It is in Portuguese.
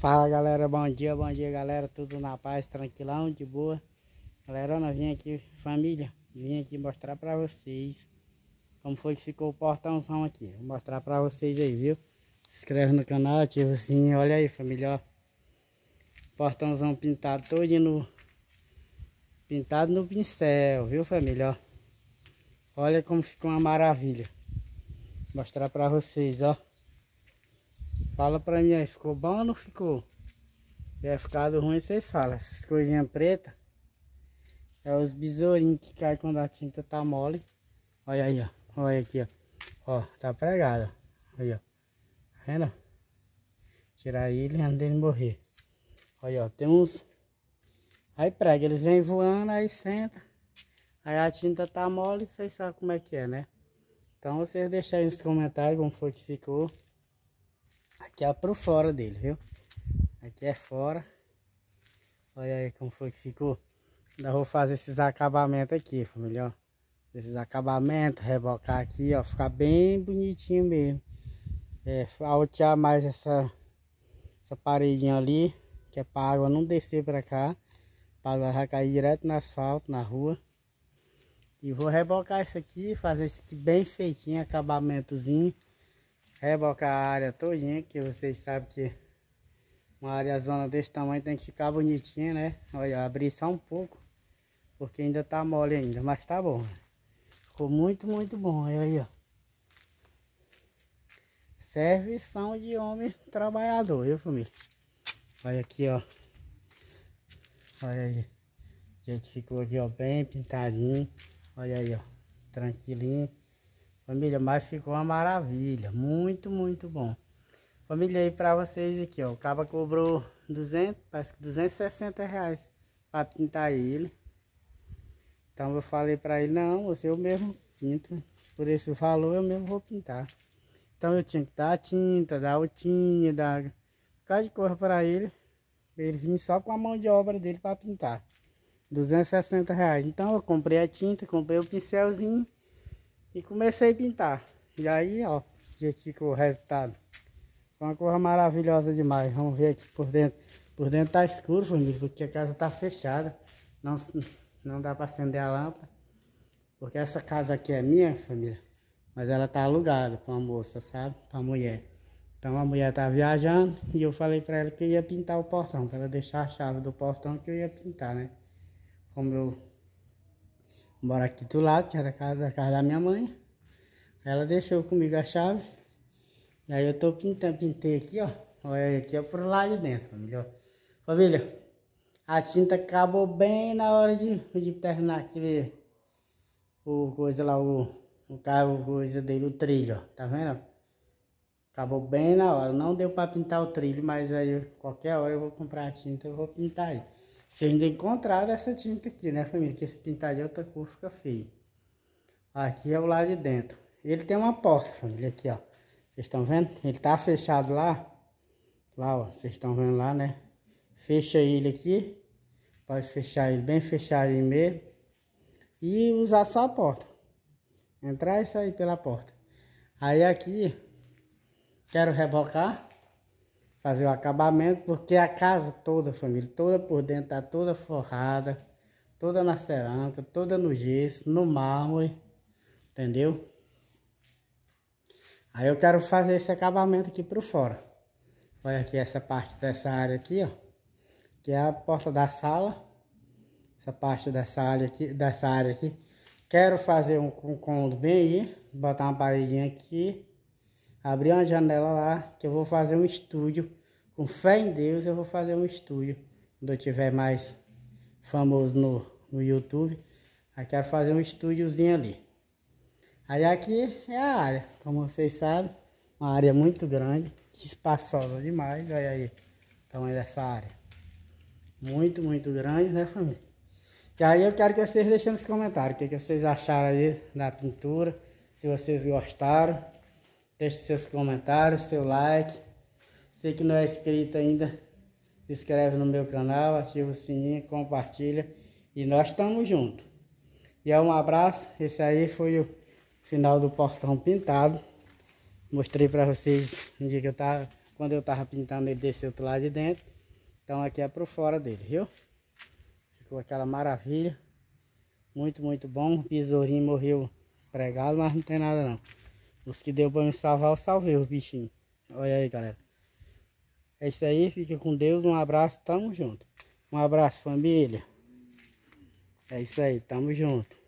Fala galera, bom dia galera, tudo na paz, tranquilão, de boa. Galera, nós vim aqui, família, vim aqui mostrar pra vocês como foi que ficou o portãozão aqui. Vou mostrar pra vocês aí, viu? Se inscreve no canal, ativa o sininho, olha aí família, ó. Portãozão pintado todinho pintado no pincel, viu família, ó. Olha como ficou uma maravilha. Vou mostrar pra vocês, ó. Fala pra mim aí, ficou bom ou não ficou? Se tiver ficado ruim, vocês falam. Essas coisinhas pretas é os besourinhos que caem quando a tinta tá mole. Olha aí, ó. Olha aqui, ó. Ó, tá pregado, ó. Aí, ó. Tá vendo? Tirar ele antes dele morrer. Olha, ó. Tem uns... Aí prega, eles vêm voando, aí senta. Aí a tinta tá mole, vocês sabem como é que é, né? Então vocês deixam aí nos comentários como foi que ficou. Aqui é pro fora dele, viu? Aqui é fora. Olha aí como foi que ficou. Ainda vou fazer esses acabamentos aqui, família, ó. Esses acabamentos, rebocar aqui, ó. Ficar bem bonitinho mesmo. É, altear mais essa paredinha ali. Que é pra água não descer pra cá. Pra água já cair direto no asfalto, na rua. E vou rebocar isso aqui, fazer isso aqui bem feitinho, acabamentozinho. Rebocar a área todinha, que vocês sabem que uma área zona desse tamanho tem que ficar bonitinha, né? Olha, abrir só um pouco, porque ainda tá mole ainda, mas tá bom. Ficou muito bom, olha aí, ó. Servição de homem trabalhador, viu família? Olha aqui, ó. Olha aí. O jeito ficou aqui, ó, bem pintadinho. Olha aí, ó. Tranquilinho. Família, mas ficou uma maravilha. Muito bom. Família, aí pra vocês aqui, ó. O cara cobrou 200, parece que 260 reais pra pintar ele. Então eu falei pra ele, não, você eu mesmo pinto. Por esse valor eu mesmo vou pintar. Então eu tinha que dar tinta, dar altinha, dar um bocado de cor pra ele. Ele vinha só com a mão de obra dele pra pintar. 260 reais. Então eu comprei a tinta, comprei o pincelzinho. E comecei a pintar. E aí, ó, gente, ficou o resultado. Foi uma coisa maravilhosa demais. Vamos ver aqui por dentro. Por dentro tá escuro, família, porque a casa tá fechada. Não dá para acender a lâmpada. Porque essa casa aqui é minha, família. Mas ela tá alugada para uma moça, sabe? Para mulher. Então a mulher tá viajando e eu falei para ela que eu ia pintar o portão. Para ela deixar a chave do portão que eu ia pintar, né? Como eu moro aqui do lado, que é da casa da minha mãe. Ela deixou comigo a chave. E aí eu tô pintando, pintei aqui, ó. Olha aqui, ó, pro lado de dentro, família. Família, a tinta acabou bem na hora de terminar aquele... O coisa lá, o carro, coisa dele, o trilho, ó. Tá vendo? Acabou bem na hora. Não deu pra pintar o trilho, mas aí qualquer hora eu vou comprar a tinta, eu vou pintar aí. Se ainda encontrar essa tinta aqui, né, família? Que se pintar de outra cor fica feio. Aqui é o lado de dentro. Ele tem uma porta, família, aqui, ó. Vocês estão vendo? Ele tá fechado lá. Lá, ó. Vocês estão vendo lá, né? Fecha ele aqui. Pode fechar ele bem fechadinho mesmo. E usar só a porta. Entrar e sair pela porta. Aí aqui, quero rebocar. Fazer o acabamento, porque a casa toda, família, toda por dentro, tá toda forrada, toda na cerâmica, toda no gesso, no mármore, entendeu? Aí eu quero fazer esse acabamento aqui por fora. Olha aqui essa parte dessa área aqui, ó, que é a porta da sala. Essa parte dessa área aqui, quero fazer um cômodo bem aí, botar uma paredinha aqui. Abrir uma janela lá, que eu vou fazer um estúdio. Com fé em Deus, eu vou fazer um estúdio. Quando eu tiver mais famoso no YouTube. Aí quero fazer um estúdiozinho ali. Aí aqui é a área, como vocês sabem. Uma área muito grande, espaçosa demais. Olha aí o tamanho dessa área. Muito grande, né, família? E aí eu quero que vocês deixem nos comentários o que vocês acharam aí da pintura. Se vocês gostaram. Deixe seus comentários, seu like. Você que não é inscrito ainda, se inscreve no meu canal, ativa o sininho, compartilha. E nós estamos juntos. E um abraço. Esse aí foi o final do portão pintado. Mostrei para vocês um dia que eu tava quando eu tava pintando ele desceu do lado de dentro. Então aqui é pro fora dele, viu? Ficou aquela maravilha. Muito, muito bom. O besourinho morreu pregado, mas não tem nada não. Os que deu pra me salvar, eu salvei os bichinhos. Olha aí, galera. É isso aí, fica com Deus. Um abraço, tamo junto. Um abraço, família. É isso aí, tamo junto.